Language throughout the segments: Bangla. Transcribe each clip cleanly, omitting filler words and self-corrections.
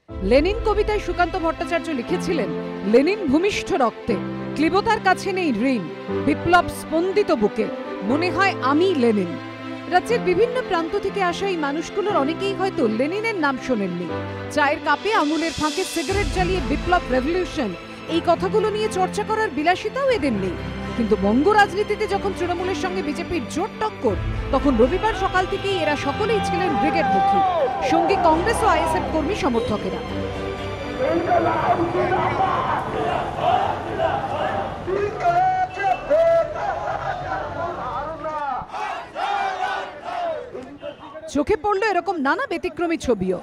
লেনিন কবিতায় সুকান্ত ভট্টাচার্য লিখেছিলেন, লেনিন ভূমিষ্ঠ রক্তে, ক্লীবতার কাছে নেই ঋণ, বিপ্লব স্পন্দিত বুকে, মনে হয় আমি লেনিন। রাজ্যের বিভিন্ন প্রান্ত থেকে আসা এই মানুষগুলোর অনেকেই হয়তো লেনিনের নাম শোনেননি। চায়ের কাপে আঙুলের ফাঁকে সিগারেট জ্বালিয়ে বিপ্লব, রেভলিউশন এই কথাগুলো নিয়ে চর্চা করার বিলাসিতাও এদের নেই। কিন্তু বঙ্গ রাজনীতিতে যখন তৃণমূলের সঙ্গে বিজেপির জোট টক্কর, তখন রবিবার সকাল থেকেই এরা সকলেই ছিলেন ব্রিগেডমুখী, সঙ্গে কংগ্রেস ও আইএসএফ কর্মী সমর্থকেরা। চোখে পড়ল এরকম নানা ব্যতিক্রমী ছবিও।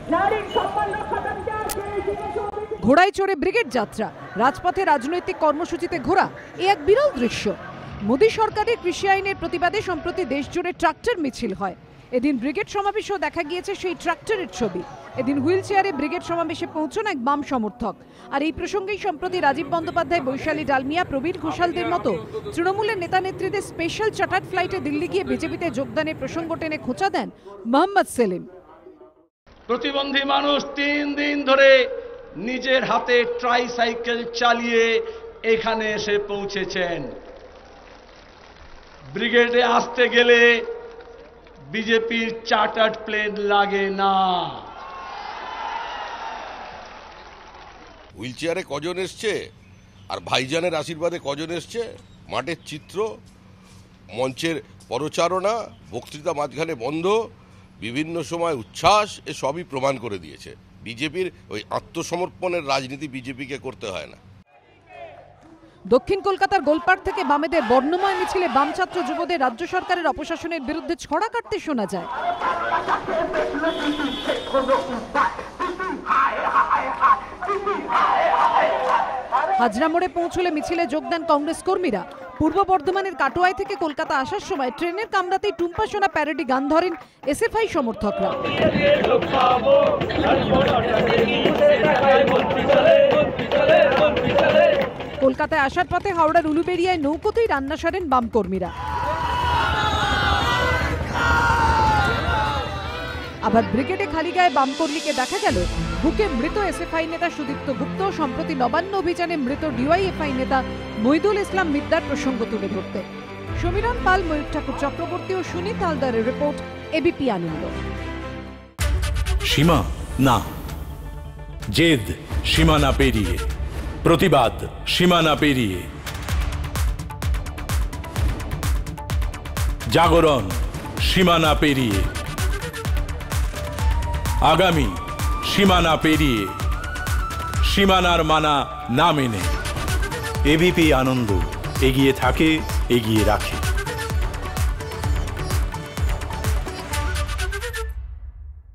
ঘোড়ায় চড়ে ব্রিগেড যাত্রা, রাজপথে রাজনৈতিক কর্মসূচিতে ঘোরা, এ এক বিরল দৃশ্য। মোদী সরকারের কৃষি আইনের প্রতিবাদে সম্প্রতি দেশজুড়ে ট্রাক্টর মিছিল হয়। এদিন ব্রিগেড সমাবেশেও দেখা গিয়েছে সেই ট্রাক্টরের ছবি। এদিন হুইল চেয়ারে ব্রিগেড সমাবেশে পৌঁছন এক বাম সমর্থক। আর এই প্রসঙ্গেই সম্প্রতি রাজীব বন্দ্যোপাধ্যায়, বৈশালী ডালমিয়া, প্রবীর ঘোষালদের মতো তৃণমূলের নেতা নেত্রীদের স্পেশাল চার্টার্ড ফ্লাইটে দিল্লি গিয়ে বিজেপিতে যোগদানের প্রসঙ্গ টেনে খোঁচা দেন মোহাম্মদ সেলিম। প্রতিবন্ধী মানুষ 3 দিন ধরে নিজের হাতে ট্রাইসাইকেল চালিয়ে এখানে এসে পৌঁছেছেন। ব্রিগেডে আসতে গেলে বিজেপির চার্টার্ড প্লেন লাগে না। হুইল চেয়ারে কজন এসছে আর ভাইজানের আশীর্বাদে কজন এসছে, মাঠের চিত্র, মঞ্চের পরচারণা, বক্তৃতা মাঝখানে বন্ধ, বিভিন্ন সময় উচ্ছ্বাস, এ সবই প্রমাণ করে দিয়েছে বিজেপির ওই আত্মসমর্পণের রাজনীতি বিজেপিকে করতে হয় না। দক্ষিণ কলকাতার গোলপাড় থেকে বামেদের বর্ণময় মিছিলে বাম ছাত্র যুবদের রাজ্য সরকারের অপশাসনের বিরুদ্ধে ছড়া কাটতে শোনা যায়। হাজরা মোড়ে পৌঁছলে মিছিলে যোগ দেন কংগ্রেস কর্মীরা। পূর্ব বর্ধমানের কাটোয়ায় থেকে কলকাতা আসার সময় ট্রেনের কামরাতেই টুম্পা সোনা প্যারোডি গান ধরেন এসএফআই সমর্থকরা। কলকাতায় আসার পথে হাওড়ার উলুবেড়িয়ায় নৌকোতেই রান্না সারেন বাম কর্মীরা। আবার ব্রিগেডে খালি গায়ে বাম কর্মীকে দেখা গেল বুকে মৃত এসএফআই নেতা সুদীপ্ত গুপ্ত, সম্প্রতি নবান্ন অভিযানে মৃত ডিওয়াইএফআই নেতা মহিদুল ইসলাম মিদ্দার প্রসঙ্গ তুলে ধরতে। সমীরণ পাল, ময়ূর ঠাকুর চক্রবর্তী ও সুনীত হালদারের রিপোর্ট, এবিপি আনন্দ। সীমা না, জেদ সীমানা পেরিয়ে, প্রতিবাদ সীমানা পেরিয়ে, জাগরণ সীমানা পেরিয়ে, আগামী সীমানা পেরিয়ে, সীমানার মানা না মেনে। এবিপি আনন্দ এগিয়ে থাকে, এগিয়ে রাখে।